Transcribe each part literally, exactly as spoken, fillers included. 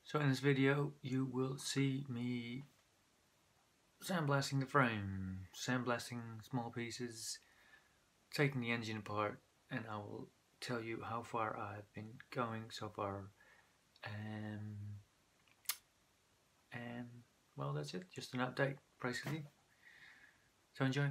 So in this video you will see me sandblasting the frame, sandblasting small pieces, taking the engine apart, and I will tell you how far I've been going so far. Um, and well, that's it, just an update basically. So enjoy.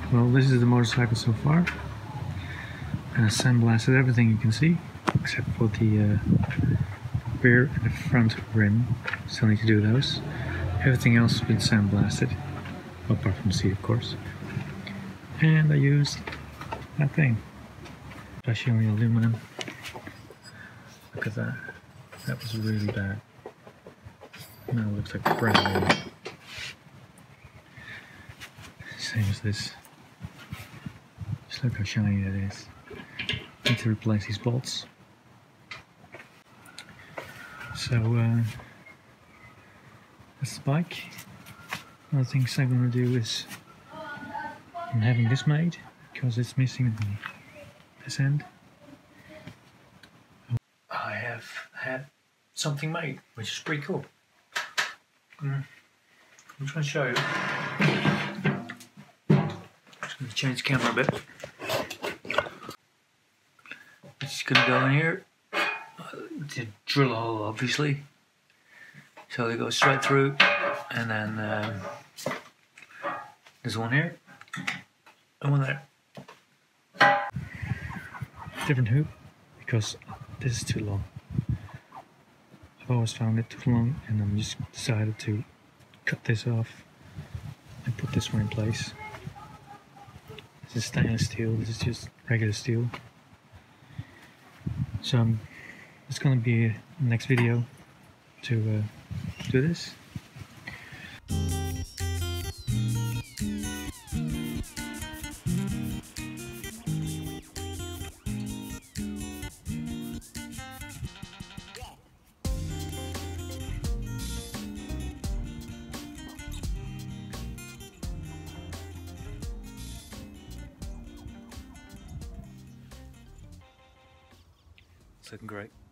Well, this is the motorcycle so far. And I sandblasted everything you can see, except for the uh, rear and the front rim. Still need to do those. Everything else has been sandblasted, apart from the seat, of course. And I used that thing, especially on the aluminum. Look at that. That was really bad. Now it looks like brand new. Same as this. Just look how shiny that is. Need to replace these bolts. So uh, that's the bike. One of the things I'm going to do is I'm having this made because it's missing this end. I have had something made, which is pretty cool. Mm. I'm just going to show you. Just going to change the camera a bit. It's going to go in here. To drill a hole, obviously. So they go straight through, and then um, there's one here, and one there. Different hoop, because this is too long. I've always found it too long, and I'm just decided to cut this off and put this one in place. This is stainless steel, this is just regular steel. So um, it's going to be the next video to uh, do this. It's looking great.